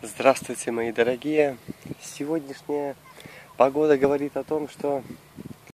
Здравствуйте, мои дорогие! Сегодняшняя погода говорит о том, что